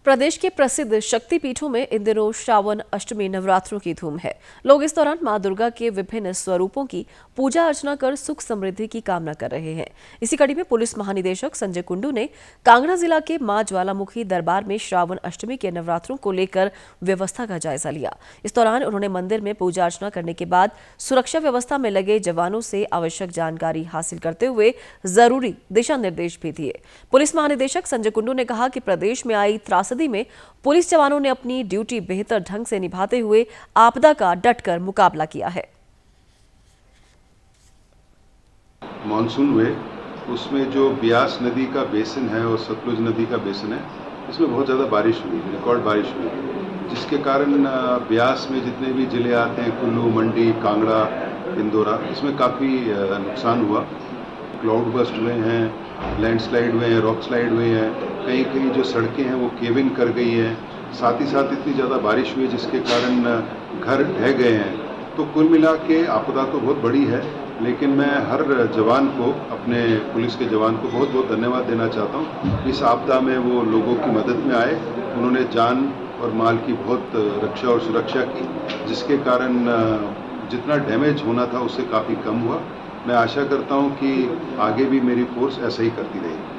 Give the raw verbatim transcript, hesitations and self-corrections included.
प्रदेश के प्रसिद्ध शक्तिपीठों में इन दिनों श्रावण अष्टमी नवरात्रों की धूम है। लोग इस दौरान मां दुर्गा के विभिन्न स्वरूपों की पूजा अर्चना कर सुख समृद्धि की कामना कर रहे हैं। इसी कड़ी में पुलिस महानिदेशक संजय कुंडू ने कांगड़ा जिला के मां ज्वालामुखी दरबार में श्रावण अष्टमी के नवरात्रों को लेकर व्यवस्था का जायजा लिया। इस दौरान उन्होंने मंदिर में पूजा अर्चना करने के बाद सुरक्षा व्यवस्था में लगे जवानों से आवश्यक जानकारी हासिल करते हुए जरूरी दिशा निर्देश भी दिए। पुलिस महानिदेशक संजय कुंडू ने कहा कि प्रदेश में आई त्रासदी में पुलिस जवानों ने अपनी ड्यूटी बेहतर ढंग से निभाते हुए आपदा का डटकर मुकाबला किया है। मानसून हुए उसमें जो ब्यास नदी का बेसिन है और सतलुज नदी का बेसिन है, इसमें बहुत ज़्यादा बारिश हुई, रिकॉर्ड बारिश हुई, जिसके कारण ब्यास में जितने भी जिले आते हैं, कुल्लू, मंडी, कांगड़ा, इंदौरा, इसमें काफ़ी नुकसान हुआ। क्लाउड बस्ट हुए हैं, लैंडस्लाइड हुए हैं, रॉक स्लाइड हुए हैं, कहीं कहीं जो सड़कें हैं वो केव इन कर गई हैं। साथ ही साथ इतनी ज़्यादा बारिश हुई जिसके कारण घर ढह गए हैं। तो कुल मिला के आपदा तो बहुत बड़ी है, लेकिन मैं हर जवान को, अपने पुलिस के जवान को बहुत बहुत धन्यवाद देना चाहता हूँ। इस आपदा में वो लोगों की मदद में आए, उन्होंने जान और माल की बहुत रक्षा और सुरक्षा की, जिसके कारण जितना डैमेज होना था उससे काफ़ी कम हुआ। मैं आशा करता हूं कि आगे भी मेरी फोर्स ऐसा ही करती रहेगी।